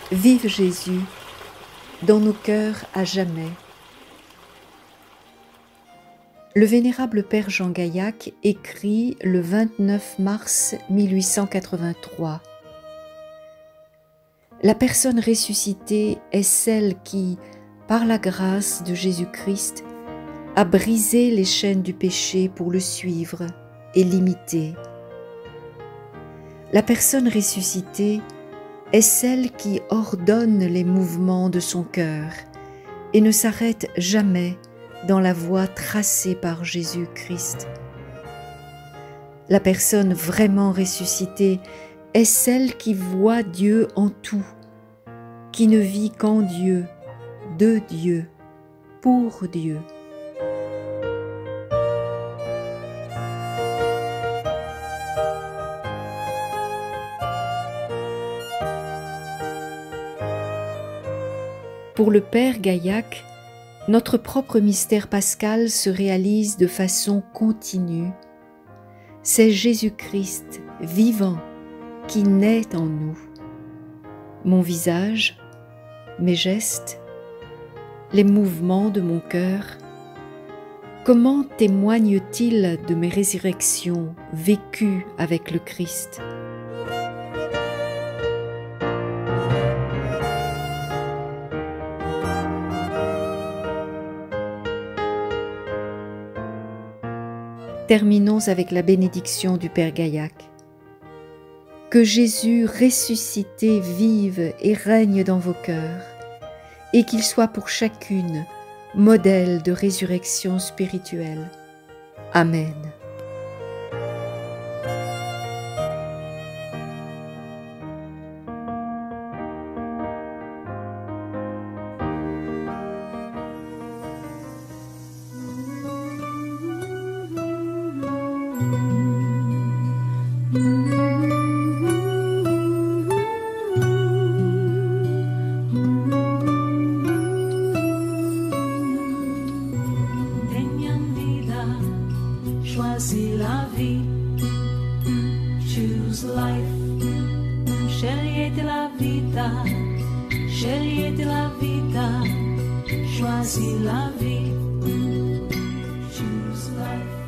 Vive Jésus, dans nos cœurs à jamais. Le vénérable Père Jean Gaillac écrit le 29 mars 1883 : La personne ressuscitée est celle qui, par la grâce de Jésus-Christ, a brisé les chaînes du péché pour le suivre et l'imiter. La personne ressuscitée est celle qui ordonne les mouvements de son cœur et ne s'arrête jamais dans la voie tracée par Jésus-Christ. La personne vraiment ressuscitée est celle qui voit Dieu en tout, qui ne vit qu'en Dieu, de Dieu, pour Dieu. Pour le Père Gaillac, notre propre mystère pascal se réalise de façon continue. C'est Jésus-Christ vivant qui naît en nous. Mon visage, mes gestes, les mouvements de mon cœur, comment témoignent-ils de mes résurrections vécues avec le Christ ? Terminons avec la bénédiction du Père Gaillac. Que Jésus ressuscité vive et règne dans vos cœurs, et qu'il soit pour chacune modèle de résurrection spirituelle. Amen. Choisis la vie, choose life, scegliete la vita, scegliete la vita, choisis la vie, choose life.